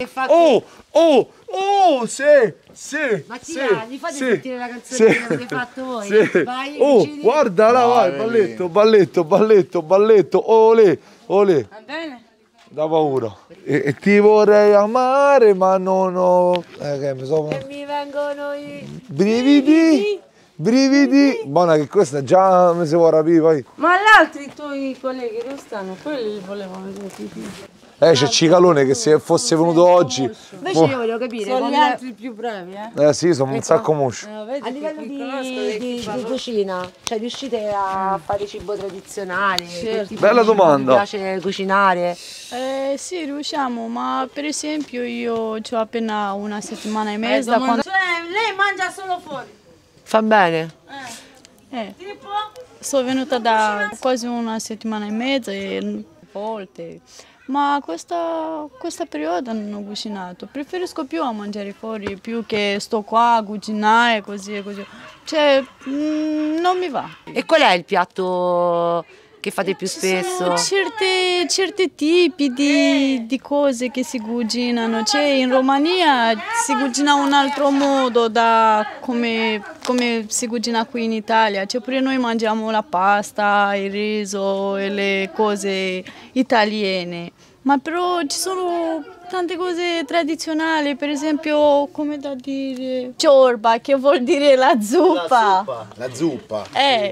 Sì. Ma chi sì, ha? Gli fate sì, sentire la canzone sì, che avete fatto voi? Sì. Vai, Oh, vicini. guarda là, vai, balletto, olè. Va bene? Da paura. E ti vorrei amare, ma non ho... che mi sono... E mi vengono i... Brividi. Buona che questa già mi si può rapire, poi. Ma gli altri tuoi colleghi dove stanno? Quelli volevano dire. C'è Cicalone che se fosse venuto oggi... Invece io voglio capire... Sono gli come- altri più bravi, eh? Sì, sono un sacco mosci. Vedi A livello che di, conosco di cucina, cioè riuscite a fare cibo tradizionale? Che tipo Bella di cibo domanda. Vi piace cucinare? Sì, riusciamo, ma per esempio io ho appena una settimana e mezza quando... Cioè, lei mangia solo fuori. Fa bene? Tipo? Sono venuta da quasi una settimana e mezza e volte, ma questa periodo non ho cucinato. Preferisco più a mangiare fuori, più che sto qua a cucinare così e così. Cioè, non mi va. E qual è il piatto che fate più Ci sono spesso? certi tipi di cose che si cucinano. Cioè, in Romania si cucina un altro modo da come si cucina qui in Italia. Cioè, pure noi mangiamo la pasta, il riso e le cose italiane. Ma però ci sono tante cose tradizionali, per esempio, come da dire, ciorba, che vuol dire la zuppa. La zuppa.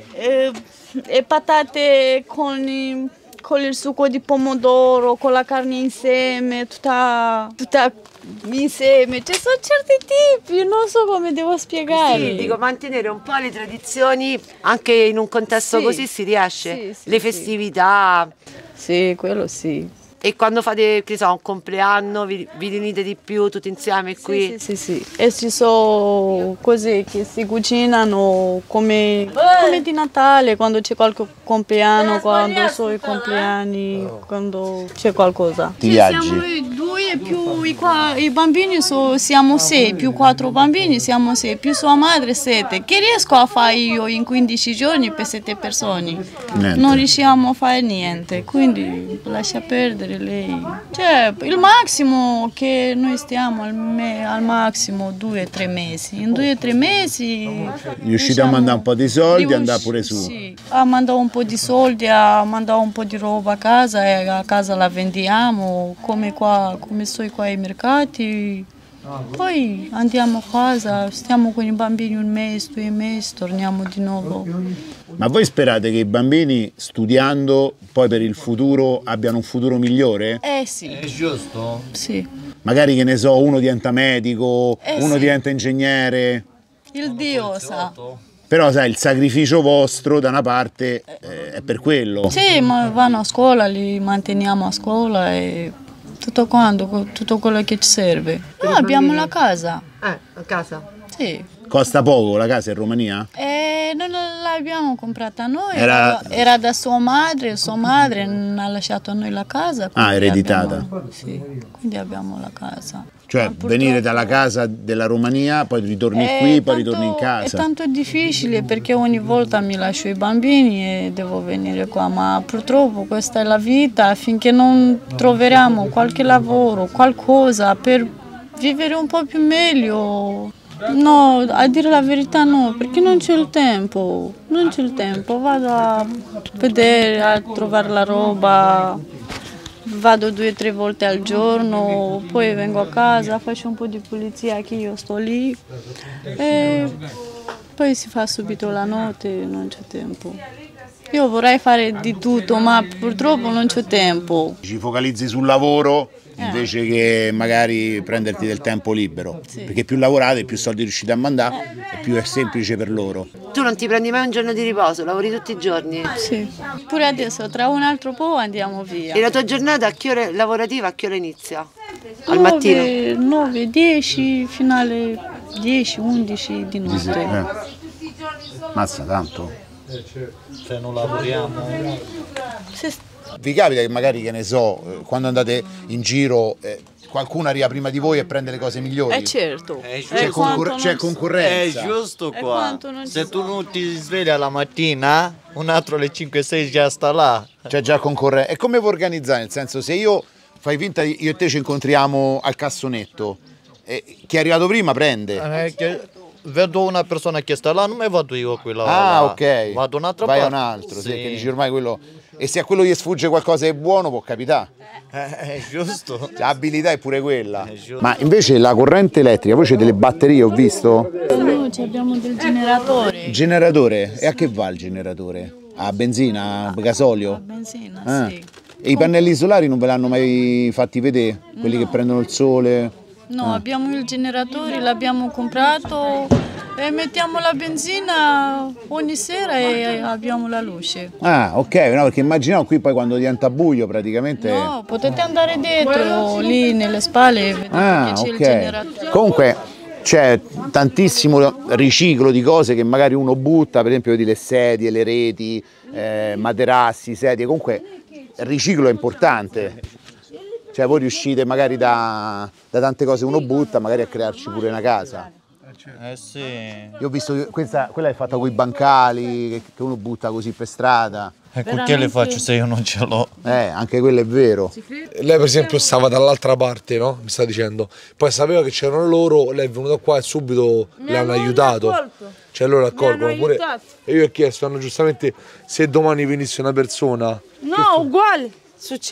E patate con il succo di pomodoro, con la carne insieme, tutta insieme. Ci sono certi tipi, non so come devo spiegare. Sì, dico, mantenere un po' le tradizioni anche in un contesto così si riesce. Le festività. Sì, quello sì. E quando fate, che so, un compleanno, vi riunite di più tutti insieme qui? Sì. E ci sono cose che si cucinano come di Natale, quando c'è qualche compleanno, quando sono i compleanni, quando c'è qualcosa. Ti viaggi? Siamo due più i bambini, siamo 6, più 4 bambini, siamo 6, più sua madre 7. Che riesco a fare io in 15 giorni per 7 persone? Niente. Non riusciamo a fare niente, quindi lascia perdere lei. Cioè, il massimo che noi stiamo al massimo 2-3 mesi. In 2-3 mesi riuscite a mandare un po' di soldi e andare pure su? Sì, a mandare un po' di soldi, a mandare un po' di roba a casa e a casa la vendiamo come sono qua ai mercati. Poi andiamo a casa, stiamo con i bambini 1 mese, 2 mesi, torniamo di nuovo. Ma voi sperate che i bambini studiando poi per il futuro abbiano un futuro migliore? Sì. È giusto? Sì. Magari, che ne so, uno diventa medico, uno sì. diventa ingegnere. Il Dio sa. Però sai, il sacrificio vostro da una parte è per quello. Sì, ma vanno a scuola, li manteniamo a scuola e tutto quello che ci serve. Noi abbiamo la casa. A casa? Sì. Costa poco la casa in Romania? Non l'abbiamo comprata noi, era da sua madre non ha lasciato a noi la casa. Ereditata. Quindi abbiamo la casa. Cioè, venire dalla casa della Romania, poi ritorni qui, poi ritorni in casa. È tanto difficile perché ogni volta mi lascio i bambini e devo venire qua, ma purtroppo questa è la vita, finché non troveremo qualche lavoro, qualcosa per vivere un po' più meglio. No, a dire la verità no, perché non c'è il tempo, vado a vedere, a trovare la roba, vado 2-3 volte al giorno, poi vengo a casa, faccio un po' di pulizia che io sto lì e poi si fa subito la notte, non c'è tempo. Io vorrei fare di tutto, ma purtroppo non c'è tempo. Ci focalizzi sul lavoro invece che magari prenderti del tempo libero, perché più lavorate, più soldi riuscite a mandare e più è semplice per loro. Tu non ti prendi mai un giorno di riposo, lavori tutti i giorni? Sì, pure adesso, tra un altro po' andiamo via. E la tua giornata lavorativa a che ora inizia? Al mattino? 9-10, fino alle 10-11 di notte. Mazza tanto. Se non lavoriamo. Vi capita che magari, che ne so, quando andate in giro qualcuno arriva prima di voi e prende le cose migliori? Certo. C'è concorrenza. È giusto qua. Se tu non ti svegli alla mattina, un altro alle 5-6 già sta là. C'è già concorrenza. E come vi organizzate? Nel senso, se io fai finta che io e te ci incontriamo al cassonetto, chi è arrivato prima prende. Vedo una persona che sta là, non mi vado io qui là. Ah, ok. Vado un'altra parte. Vai a un altro, sì. Che dici ormai quello. E se a quello gli sfugge qualcosa di buono può capitare. È giusto. L'abilità è pure quella. Ma invece la corrente elettrica, voi c'è delle batterie, ho visto? No, abbiamo del generatore. Generatore? E a che va il generatore? A benzina, a gasolio? A benzina, sì. E i pannelli solari non ve l'hanno mai fatti vedere? Quelli che prendono il sole? No, abbiamo il generatore, l'abbiamo comprato e mettiamo la benzina ogni sera e abbiamo la luce. Ah, ok, no, perché immaginavo qui poi quando diventa buio praticamente... No, potete andare dietro, lì nelle spalle e vedere che c'è il generatore. Comunque c'è tantissimo riciclo di cose che magari uno butta, per esempio vedi le sedie, le reti, materassi, sedie, comunque il riciclo è importante. Cioè voi riuscite magari da tante cose uno butta, magari a crearci pure una casa. Sì. Io ho visto quella è fatta con i bancali, che uno butta così per strada. E con che le faccio se io non ce l'ho? Anche quello è vero. Lei per esempio stava dall'altra parte, no? Mi sta dicendo. Poi sapeva che c'erano loro, lei è venuta qua e subito le hanno aiutato. Cioè loro accolgono pure. E io ho chiesto, giustamente, se domani venisse una persona. No, uguale, succede.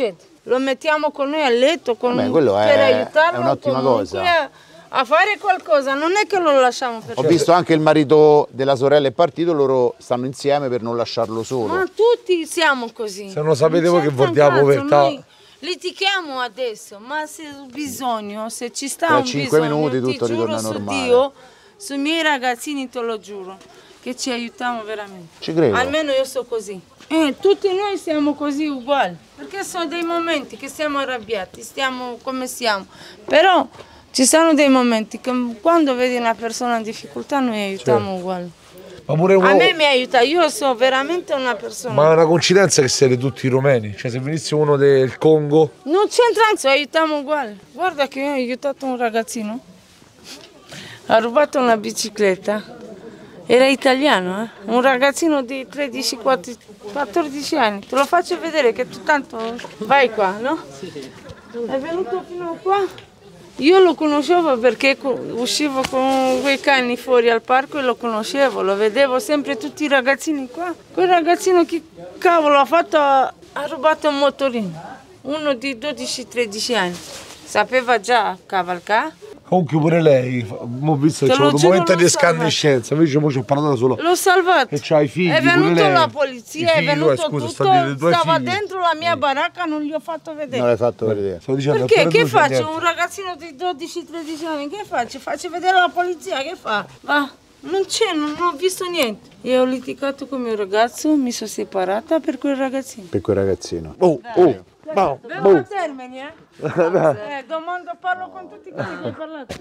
lo mettiamo con noi a letto quello per è aiutarlo un'ottima cosa. A fare qualcosa, non è che lo lasciamo per Ho visto anche il marito della sorella è partito, loro stanno insieme per non lasciarlo solo. Ma tutti siamo così. Se non sapete voi che vuol dire la povertà. Noi litighiamo adesso, ma se ho bisogno, se ci sta tra un 5 bisogno, minuti tutto ti ritorna giuro normale. su Dio, sui miei ragazzini te lo giuro, che ci aiutiamo veramente. Ci credo. Almeno io so così. Tutti noi siamo così uguali, perché sono dei momenti che siamo arrabbiati, stiamo come siamo, però ci sono dei momenti che quando vedi una persona in difficoltà noi aiutiamo uguali. Ma pure A me mi aiuta, io sono veramente una persona. Ma è una coincidenza che siete tutti rumeni, cioè se venisse uno del Congo. Non c'entra, anzi, aiutiamo uguali. Guarda che io ho aiutato un ragazzino, ha rubato una bicicletta, era italiano, un ragazzino di 13-14 anni. Te lo faccio vedere che tu tanto vai qua, no? È venuto fino qua. Io lo conoscevo perché uscivo con quei cani fuori al parco e lo conoscevo, lo vedevo sempre tutti i ragazzini qua. Quel ragazzino che cavolo ha fatto, ha rubato un motorino, uno di 12-13 anni, sapeva già cavalcare. Comunque pure lei, ho visto che c'è un momento di escandescenza, invece mo ci ho parlato da solo. L'ho salvato. E c'ha i figli, è venuto pure lei. la polizia, è venuto scusa, tutto, stava dentro la mia baracca, non gli ho fatto vedere. Non l'hai fatto vedere. Perché? Che faccio? Un ragazzino di 12-13 anni, che faccio? Faccio vedere la polizia, che fa? Va, non c'è, non ho visto niente. Io ho litigato con mio ragazzo, mi sono separata per quel ragazzino. Per quel ragazzino. Vengo a termini, domando, parlo con tutti quelli che ho parlato.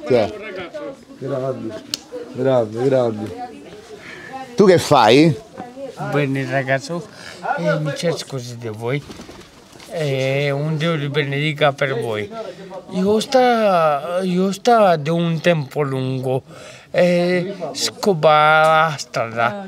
Grandi. Tu che fai? Bene ragazzo, mi chiedo scusa di voi. Un Dio di benedica per voi. Io sto di un tempo lungo. Scopa la strada.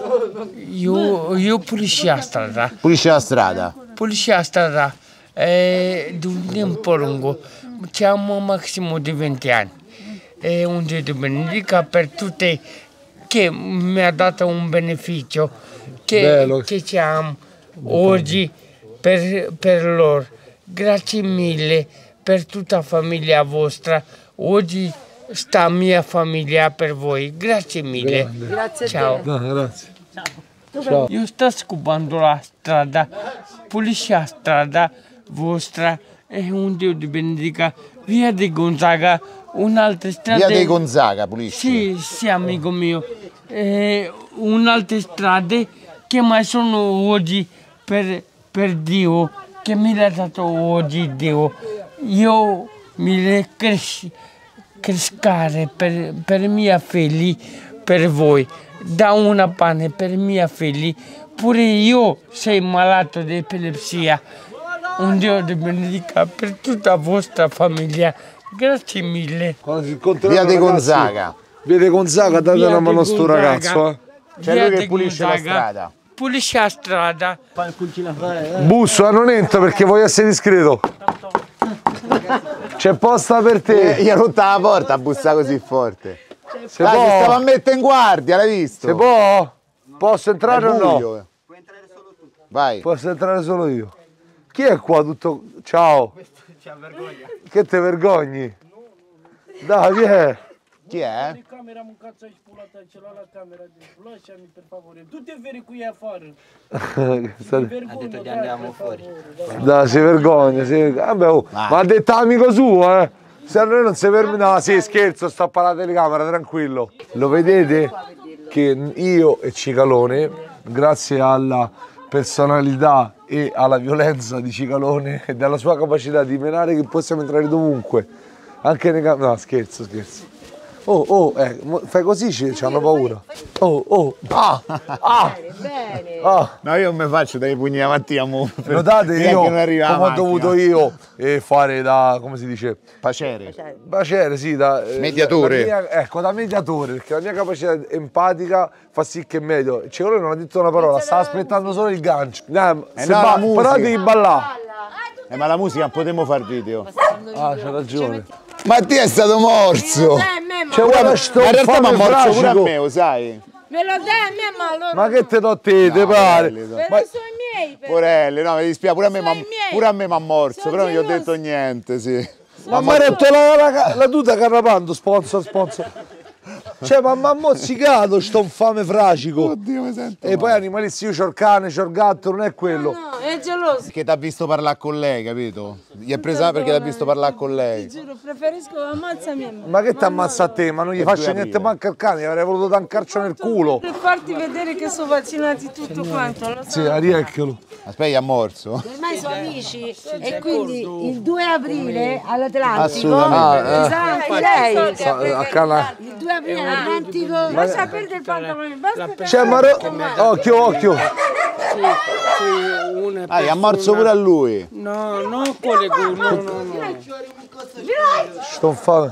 Io puliscia la strada. Pulisci la strada? Puliscia la strada. Di un tempo lungo, siamo massimo di 20 anni. Un Dio di benedica per tutti che mi ha dato un beneficio che siamo oggi per loro. Grazie mille per tutta la famiglia vostra. Oggi sta mia famiglia per voi. Grazie mille. Grazie ciao. a te. Grazie. Ciao. Io sto scopando la strada, pulisci la strada vostra e un Dio di benedica. Via di Gonzaga, un'altra strada. Via di Gonzaga, pulisci? Sì, amico mio. Un'altra strada che mai sono oggi per Dio, che mi ha dato oggi Dio. Io mi crescare per mia figli, per voi. Da una pane per mia figli. Pure io sono malato di epilepsia. Un Dio di benedica per tutta la vostra famiglia. Grazie mille. Via di Gonzaga. Via di Gonzaga, date una mano a sto ragazzo. C'è lui che pulisce la strada. Pulisce la strada. Busso, non entro perché voglio essere discreto. C'è posta per te. Gli ha rotta la porta, bussa così forte. Se dai, può. che stava a mettere in guardia, l'hai visto? Se può? Posso entrare o no? Puoi entrare solo tu. Vai. Posso entrare solo io. Chi è qua tutto? Ciao. Che te vergogni? Dai, chi è? Chi è? Tu ti veri qui a fare. Ha detto che andiamo fuori. Dai, si vergogna. Vabbè, oh. Ma ha detto amico suo, eh. Se a noi non si ferma. No, sì, scherzo, sto a parlare alla telecamera, tranquillo. Lo vedete che io e Cicalone, grazie alla personalità e alla violenza di Cicalone e dalla sua capacità di menare, che possiamo entrare dovunque, anche nei campi. No, scherzo. Fai così, ci hanno paura. No, io non mi faccio dai pugni a Mattia. Notate io come ho dovuto io fare da, come si dice? Pacere, sì, da mediatore. Da mediatore, perché la mia capacità empatica fa sì che medio. Cioè, lui non ha detto una parola, stava aspettando solo il gancio. Però devi ballare. Ma la musica non potremmo fare video. C'ha ragione. Mattia è stato morso. C'è una in realtà mi ha morso pure a me, lo sai? Me lo dai a me, ma allora... Ma che te do te, te pare? Però sono i miei, Porelli, no, mi dispiace, pure a me mi ha morso, però non gli ho detto niente, sì. Ma mi ha detto la tuta Carrapando, sponsor. Cioè, ma mi ha mozzicato sto infame fracico. Oddio, mi sento. E poi animalisti, io c'ho il cane, c'ho il gatto, non è quello. No, è geloso. Perché ti ha visto parlare con lei, capito? Gli è presa perché ti ha visto parlare con lei. Ti giuro, preferisco ammazzami. Ma che ti ammazza a te? Ma non gli faccio niente manco al cane, gli avrei voluto dare un calcio nel culo. Per farti vedere che sono vaccinati tutto quanto. Lo Sì, ariecchelo. Aspetta, gli ha morso. Ormai sono amici e quindi il 2 aprile all'Atlantico. Assolutamente. Lei. A Cana. Il 2 aprile all'Atlantico. Lascia perdere il pantalone, basta. C'è occhio. Gli ha morso pure a lui. No, non quello, no. Sto infame.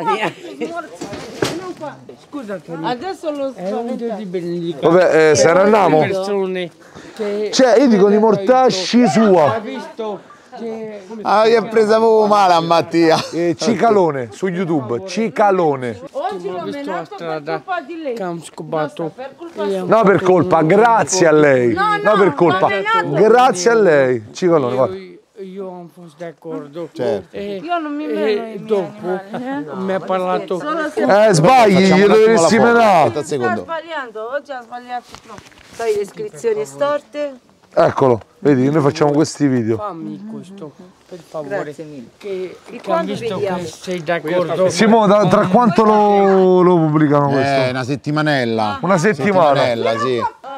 Scusa, Adesso lo spaventa. Vabbè, se ne andiamo. Persone che... Cioè, io dico di mortasci sua. Ha visto che... Ah, gli è presa proprio male a Mattia. Cicalone, su YouTube, Cicalone. Oggi l'ho visto la menato per strada colpa di lei. che hanno scopato. No per colpa, grazie a lei. No per colpa, grazie a lei. Cicalone, guarda. Io non fossi d'accordo. Certo. Io non mi meno i dopo mi ha parlato. Sbagli, gli dovresti menare. Sta sbagliando, oggi ha sbagliato troppo. Sai le iscrizioni storte? Eccolo, vedi, noi facciamo questi video. Fammi questo, per favore. Grazie mille. Che quando ho visto vediamo? che sei d'accordo. Simone, tra quanto lo pubblicano questo? Una settimanella. Una settimana. Settimanella, sì.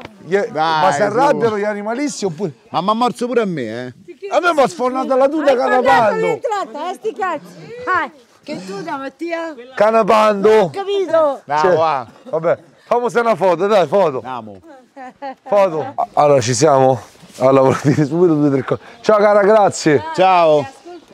Ma si arrabbiano gli animalisti oppure... Ma mi ha morso pure a me, A me mi ha sfondato la tuta Canapando. L'entrata, sti cazzi. Che tuta, Mattia? Canapando. Capito? Va. Vabbè, famose una foto, dai, foto. Andiamo. Foto. Allora, ci siamo. Allora, volevo dire subito 2 o 3 cose. Ciao cara, grazie. Ciao.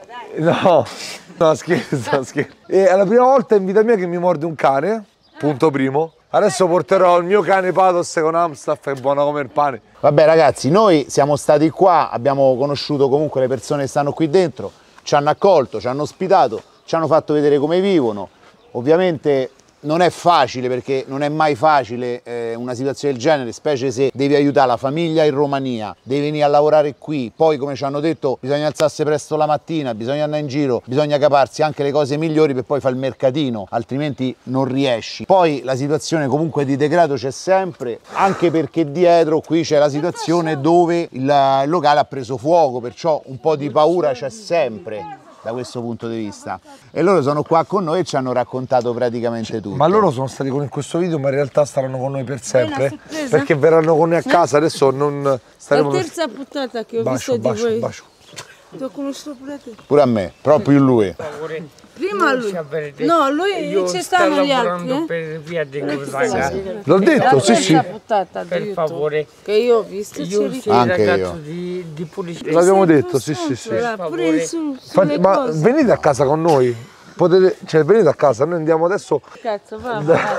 No, scherzo. È la prima volta in vita mia che mi morde un cane, punto primo. Adesso porterò il mio cane Patos con Amstaff, è buono come il pane. Vabbè ragazzi, noi siamo stati qua, abbiamo conosciuto comunque le persone che stanno qui dentro, ci hanno accolto, ci hanno ospitato, ci hanno fatto vedere come vivono. Ovviamente non è facile, perché non è mai facile una situazione del genere, specie se devi aiutare la famiglia in Romania, devi venire a lavorare qui, poi come ci hanno detto bisogna alzarsi presto la mattina, bisogna andare in giro, bisogna caparsi anche le cose migliori per poi fare il mercatino, altrimenti non riesci. Poi la situazione comunque di degrado c'è sempre, anche perché dietro qui c'è la situazione dove il locale ha preso fuoco, perciò un po' di paura c'è sempre da questo punto di vista. E loro sono qua con noi e ci hanno raccontato praticamente tutto. Ma loro sono stati con in questo video, ma in realtà staranno con noi per sempre, perché verranno con noi a casa. Adesso non staremo... La terza puntata che ho visto di voi. Bacio. Ti ho conosciuto pure te. Pure a me, però più lui. Prima lui. No, lui ci stanno gli altri. Per via di Gonzaga. L'ho detto, sì. Puntata Per favore. Che io ho visto. Io sei il ragazzo di polizia. L'abbiamo detto, sì. Pure sulle Ma cose. venite a casa con noi. Potete, cioè venite a casa, noi andiamo adesso. Cazzo, va.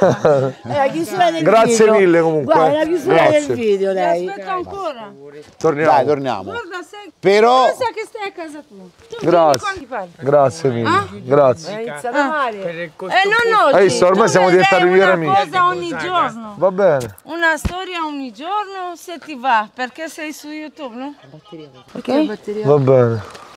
La chiusura del Grazie video. mille comunque. Guarda, la chiusura del video, lei. Aspetta ancora. Torniamo. Dai, torniamo. Guarda, sei... Però... Pensa che stai a casa tua. Tu Grazie. Grazie mille. Grazie. È iniziato male. Non oggi. Hai visto, ormai siamo diventati migliori amici. Una cosa ogni giorno. Va bene. Una storia ogni giorno se ti va. Perché sei su YouTube, no? Perché? Va bene.